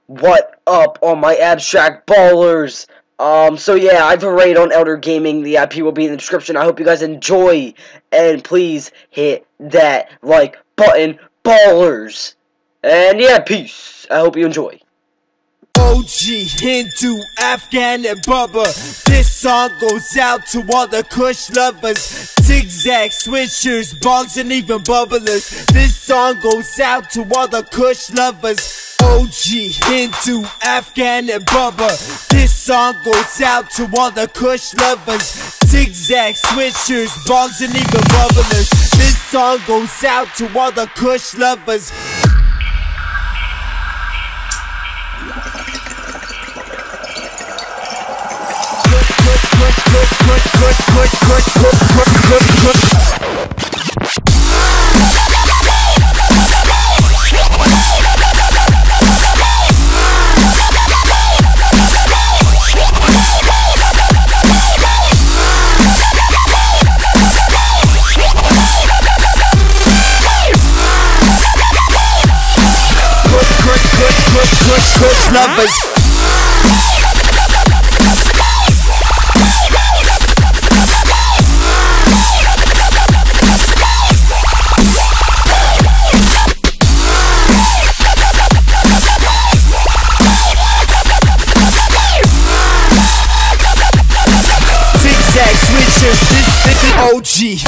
What up, all my abstract ballers? So yeah, I have a raid on Elder Gaming. The IP will be in the description. I hope you guys enjoy, and please hit that like button, ballers. And yeah, peace. I hope you enjoy. OG, Hindu, Afghan, and Bubba. This song goes out to all the Kush lovers, zigzag switchers, bongs, and even bubblers. This song goes out to all the Kush lovers. OG, Hindu, Afghan, and Bubba. This song goes out to all the Kush lovers, zigzag switchers, bongs, and even bubblers. This song goes out to all the Kush lovers. Lovers. Zigzag switchers, this is the OG.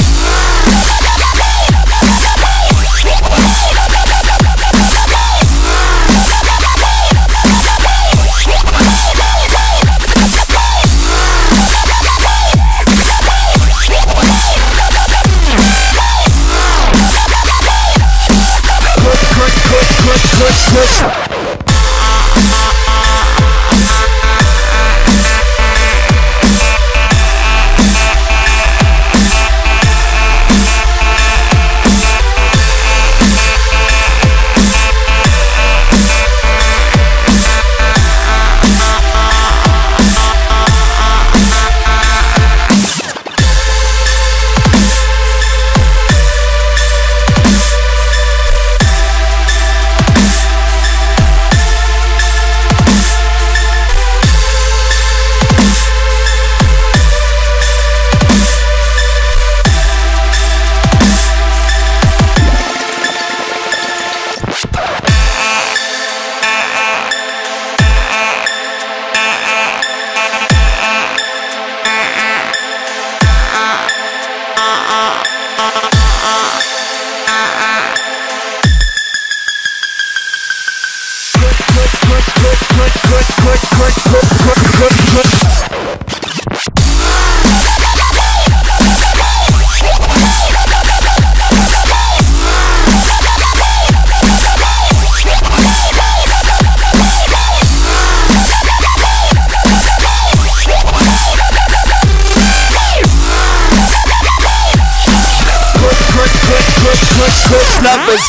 Lovers.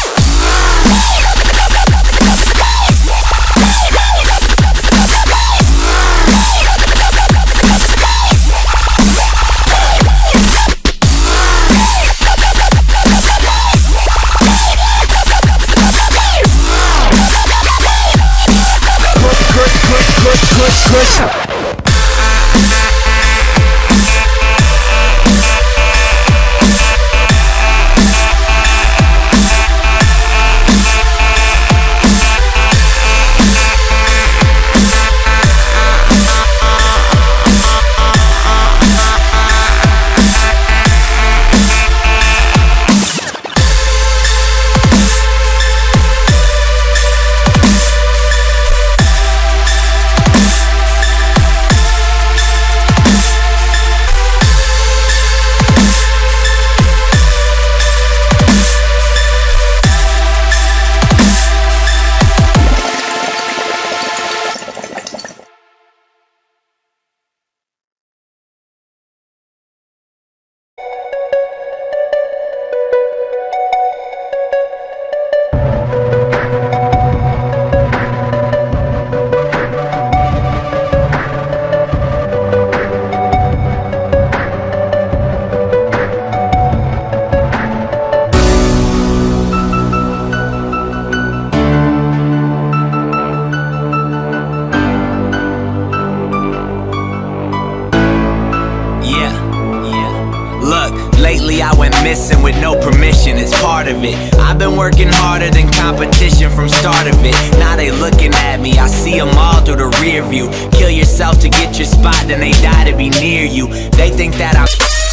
Lately I went missing with no permission, it's part of it. I've been working harder than competition from start of it. Now they looking at me, I see them all through the rear view. Kill yourself to get your spot, then they die to be near you. They think that I'm